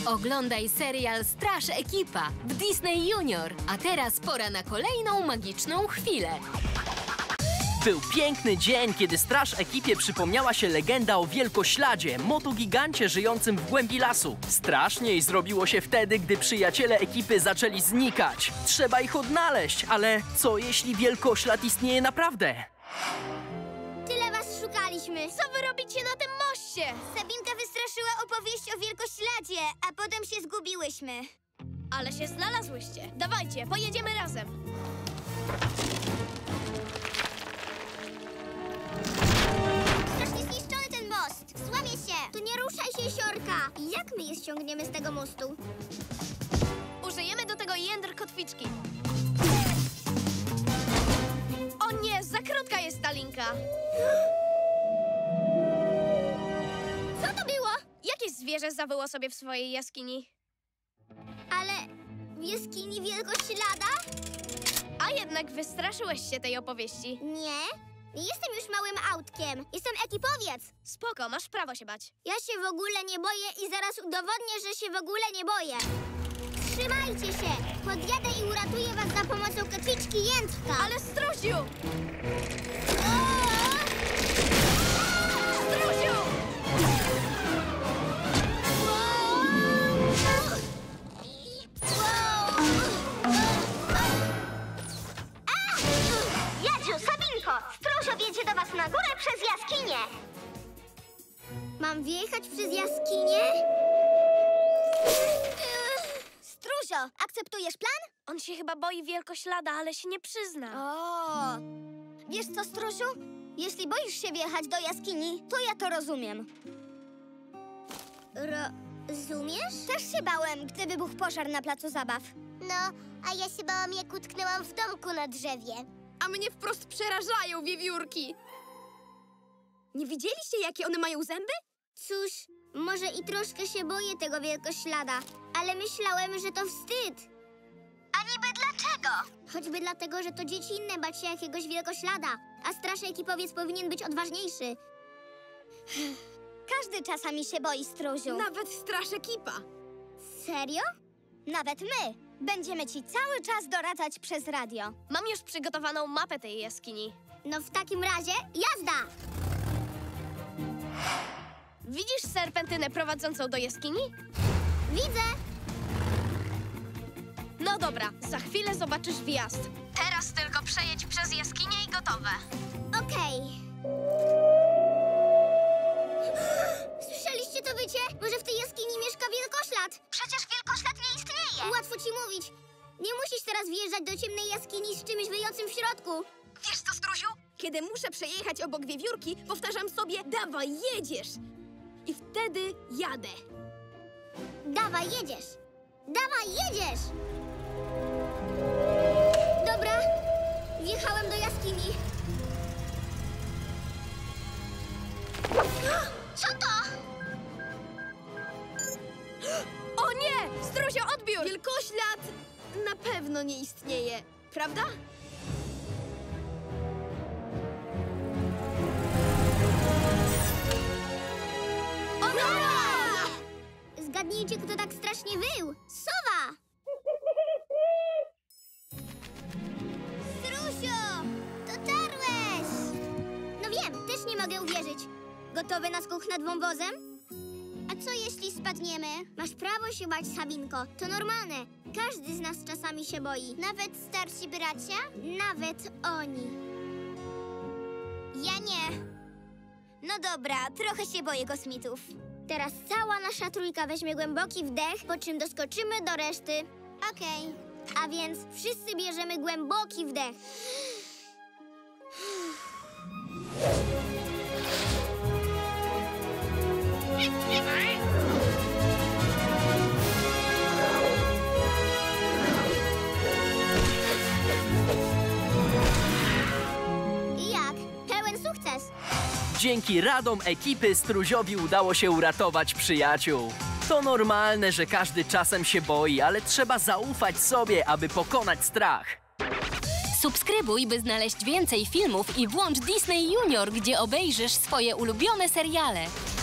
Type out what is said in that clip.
Oglądaj serial Straż Ekipa w Disney Junior. A teraz pora na kolejną magiczną chwilę. Był piękny dzień, kiedy Straż Ekipie przypomniała się legenda o wielkośladzie, motogigancie żyjącym w głębi lasu. Straszniej zrobiło się wtedy, gdy przyjaciele ekipy zaczęli znikać. Trzeba ich odnaleźć, ale co jeśli wielkoślad istnieje naprawdę? Tyle was szukaliśmy. Co wy robicie na tym moście? Sabinka wystraszyła opowieść o wielkośladzie, a potem się zgubiłyśmy. Ale się znalazłyście. Dawajcie, pojedziemy razem. Strasznie zniszczony ten most. Złamie się. To nie ruszaj się, Siorka. Jak my je ściągniemy z tego mostu? Użyjemy do tego jędr kotwiczki. O nie, za krótka jest ta linka. Co to było? Jakie zwierzę zawyło sobie w swojej jaskini? Ale w jaskini wielkoślada? A jednak wystraszyłeś się tej opowieści. Nie. Nie jestem już małym autkiem. Jestem ekipowiec. Spoko, masz prawo się bać. Ja się w ogóle nie boję i zaraz udowodnię, że się w ogóle nie boję. Trzymajcie się. Podjadę i uratuję was za pomocą kotwiczki jędrka. Ale Struziu! O! Struziu! Jadziu, Sabinko! Struzio wiedzie do was na górę przez jaskinię. Mam wjechać przez jaskinię? Struzio, akceptujesz plan? On się chyba boi wielkoślada, ale się nie przyzna. O! Wiesz co, Struziu? Jeśli boisz się wjechać do jaskini, to ja to rozumiem. Rozumiesz? Też się bałem, gdy wybuchł pożar na placu zabaw. No, a ja się bałam, jak utknęłam w domku na drzewie. A mnie wprost przerażają wiewiórki. Nie widzieliście, jakie one mają zęby? Cóż, może i troszkę się boję tego wielkoślada, ale myślałem, że to wstyd. A niby dlaczego? Choćby dlatego, że to dziecinne bać się jakiegoś wielkoślada, a straż ekipowiec powinien być odważniejszy. Każdy czasami się boi, Struziu. Nawet straż ekipa. Serio? Nawet my. Będziemy ci cały czas doradzać przez radio. Mam już przygotowaną mapę tej jaskini. No w takim razie jazda! Widzisz serpentynę prowadzącą do jaskini? Widzę! No dobra, za chwilę zobaczysz wjazd. Teraz tylko przejedź przez jaskinię i gotowe. Okej. Słyszeliście to wycie? Może w tej jaskini mieszka wielkoślad? Przecież wielkoślad nie istnieje! Łatwo ci mówić. Nie musisz teraz wjeżdżać do ciemnej jaskini z czymś wyjącym w środku. Wiesz co, Struziu? Kiedy muszę przejechać obok wiewiórki, powtarzam sobie: dawaj, jedziesz! I wtedy jadę. Dawaj, jedziesz! Dawaj, jedziesz! Dobra, wjechałem do jaskini. Co to? O nie! Struzio, odbiór! Wielkoślad na pewno nie istnieje, prawda? Zgadnijcie, kto tak strasznie wył. Sowa! Strusio! Dotarłeś! No wiem, też nie mogę uwierzyć. Gotowy na skok nad wąwozem? A co jeśli spadniemy? Masz prawo się bać, Sabinko. To normalne. Każdy z nas czasami się boi. Nawet starsi bracia? Nawet oni. Ja nie. No dobra, trochę się boję kosmitów. Teraz cała nasza trójka weźmie głęboki wdech, po czym doskoczymy do reszty. Okej. A więc wszyscy bierzemy głęboki wdech. Jak? Pełen sukces. Dzięki radom ekipy Struziowi udało się uratować przyjaciół. To normalne, że każdy czasem się boi, ale trzeba zaufać sobie, aby pokonać strach. Subskrybuj, by znaleźć więcej filmów i włącz Disney Junior, gdzie obejrzysz swoje ulubione seriale.